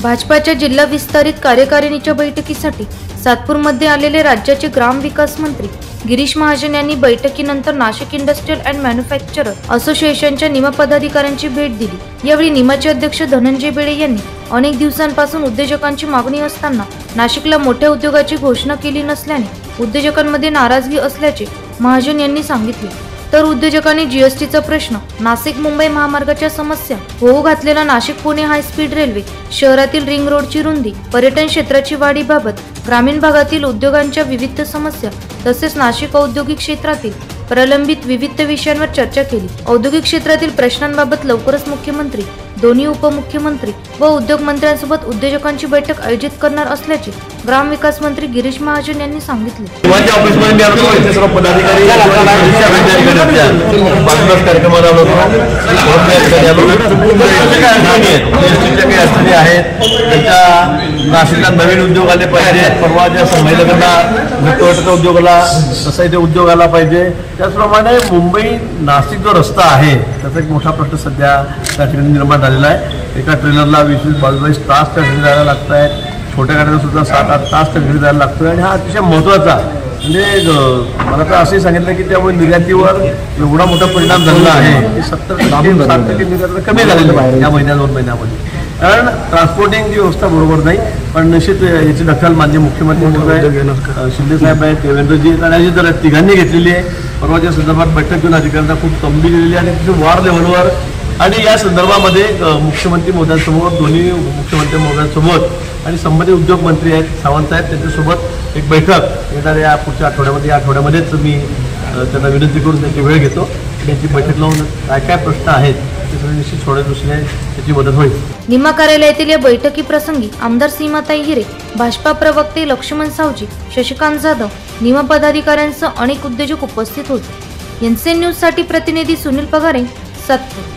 भाजपाच्या जिल्हा विस्तारित कार्यकारिणीच्या बैठकीसाठी सातपूरमध्ये आलेले राज्याचे ग्रामविकास मंत्री गिरीश महाजन यांनी बैठकीनंतर नाशिक इंडस्ट्रियल अँड मॅन्युफॅक्चरर असोसिएशनच्या निमा पदाधिकाऱ्यांची भेट दिली। यावेळी निमाचे अध्यक्ष धनंजय बेडे यांनी अनेक दिवसांपासून उद्योजकांची मागणी असताना नाशिकला मोठ्या उद्योगाची घोषणा केली नसल्याने उद्योजकांमध्ये नाराजगी असल्याचे महाजन यांनी सांगितले। तर उद्योजकांनी जीएसटीचा प्रश्न, नाशिक मुंबई महामार्गाच्या समस्या, होऊ घातलेला Nashik Pune high speed railway, शहरातील रिंग रोडची रुंदी, पर्यटन क्षेत्राची वाढीबाबत, ग्रामीण भागातील उद्योगांच्या विविध समस्या तसेच नाशिक औद्योगिक क्षेत्रातील प्रलंबित विविध विषयांवर चर्चा केली। औद्योगिक क्षेत्रातील प्रश्नांबाबत लवकरच मुख्यमंत्री, दोन्ही उपमुख्यमंत्री व उद्योग मंत्र्यांसोबत उद्योजकांची बैठक आयोजित करणार असल्याचे ग्रामविकास मंत्री गिरीश महाजन यांनी सांगितले। नाशिकला नवीन उद्योग आले पाहिजे, परवा ज्या संमेलनाला उद्योगाला तसा इथे उद्योग आला पाहिजे। त्याचप्रमाणे मुंबई नाशिक जो रस्ता आहे त्याचा एक मोठा प्रश्न सध्या त्या ठिकाणी निर्माण झालेला आहे। एका ट्रेलरला 20-22 तास त्या ठिकाणी जायला लागत आहेत, छोट्या गाड्यांना सुद्धा 7-8 तास त्या ठिकाणी जायला लागतोय आणि हा अतिशय महत्त्वाचा म्हणजे मला तर असंही सांगितलं की त्यामुळे निर्यातीवर एवढा मोठा परिणाम झालेला आहे की 70-60% निर्यात कमी झालेलं आहे या महिन्या 2 महिन्यामध्ये। कारण ट्रान्सपोर्टिंगची व्यवस्था बरोबर नाही, पण निश्चित याची दखल माननीय मुख्यमंत्री महोदय शिंदे साहेब आहेत, देवेंद्रजी आणि तर तिघांनी घेतलेली आहे। परवाच्या संदर्भात बैठक घेऊन अधिकाऱ्यांना खूप तंबी दिलेली आहे आणि तिथे वार लेव्हलवर आणि या संदर्भामध्ये मुख्यमंत्री महोदयांसमोर, दोन्ही मुख्यमंत्री महोदयांसोबत आणि संबंधित उद्योग मंत्री आहेत, सावंत साहेब, त्यांच्यासोबत एक बैठक येणाऱ्या पुढच्या आठवड्यामध्ये, या आठवड्यामध्येच मी त्यांना विनंती करून त्यांची वेळ घेतो। त्यांची बैठक लावून काय प्रश्न आहेत ते निश्चित सोडवण्याच्या दृष्टीने त्याची मदत होईल। निमा कार्यालयातील या बैठकी प्रसंगी आमदार सीमाताई हिरे, भाजपा प्रवक्ते लक्ष्मण सावजी, शशिकांत जाधव, निमा पदाधिकाऱ्यांसह अनेक उद्योजक उपस्थित होते। एनसीएन न्यूज साठी प्रतिनिधी सुनील पगारे, सातपूर।